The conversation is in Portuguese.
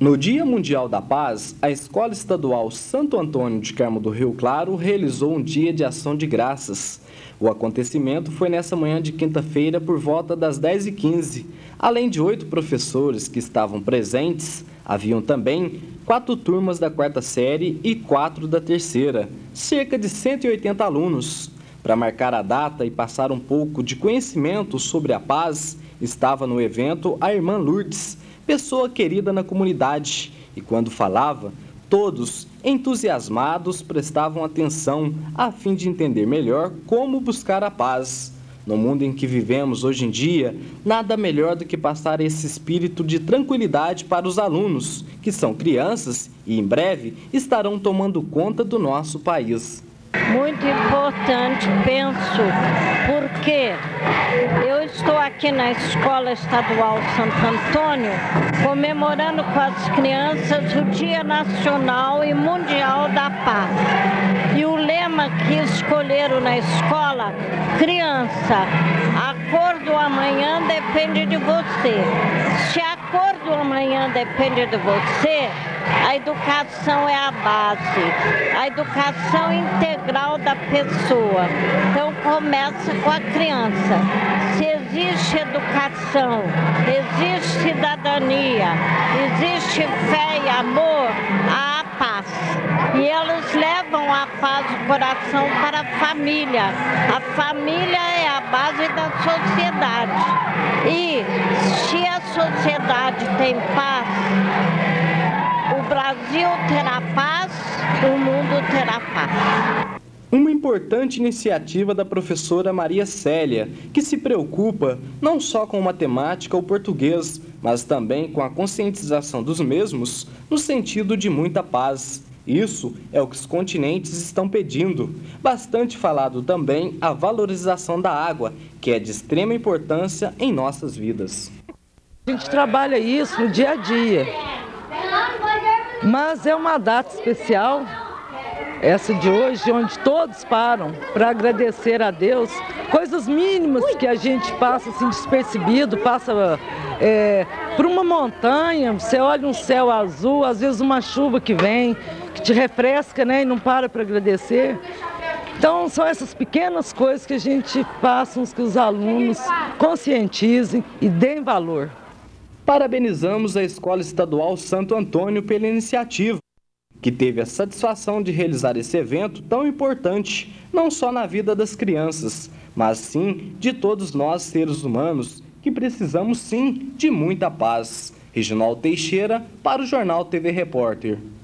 No Dia Mundial da Paz, a Escola Estadual Santo Antônio de Carmo do Rio Claro realizou um dia de ação de graças. O acontecimento foi nessa manhã de quinta-feira por volta das 10h15. Além de 8 professores que estavam presentes, haviam também 4 turmas da 4ª série e 4 da 3ª, cerca de 180 alunos. Para marcar a data e passar um pouco de conhecimento sobre a paz, estava no evento a irmã Lourdes, pessoa querida na comunidade, e quando falava, todos, entusiasmados, prestavam atenção a fim de entender melhor como buscar a paz. No mundo em que vivemos hoje em dia, nada melhor do que passar esse espírito de tranquilidade para os alunos, que são crianças e em breve estarão tomando conta do nosso país. Muito importante, penso, porque eu estou aqui na Escola Estadual Santo Antônio comemorando com as crianças o Dia Nacional e Mundial da Paz. E o lema que escolheram na escola, criança, a cor do amanhã depende de você. Se a cor do amanhã depende de você, a educação é a base, a educação integral da pessoa. Então começa com a criança. Se existe educação, existe cidadania, existe fé e amor, há paz. E elas levam a paz do coração para a família. A família é a base da sociedade. E se a sociedade tem paz, o Brasil terá paz, o mundo terá paz. Uma importante iniciativa da professora Maria Célia, que se preocupa não só com matemática ou português, mas também com a conscientização dos mesmos no sentido de muita paz. Isso é o que os continentes estão pedindo. Bastante falado também a valorização da água, que é de extrema importância em nossas vidas. A gente trabalha isso no dia a dia. Mas é uma data especial, essa de hoje, onde todos param para agradecer a Deus. Coisas mínimas que a gente passa assim despercebido, passa por uma montanha, você olha um céu azul, às vezes uma chuva que vem, que te refresca, né, e não para agradecer. Então são essas pequenas coisas que a gente passa, que os alunos conscientizem e deem valor. Parabenizamos a Escola Estadual Santo Antônio pela iniciativa, que teve a satisfação de realizar esse evento tão importante, não só na vida das crianças, mas sim de todos nós seres humanos, que precisamos sim de muita paz. Reginaldo Teixeira, para o Jornal TV Repórter.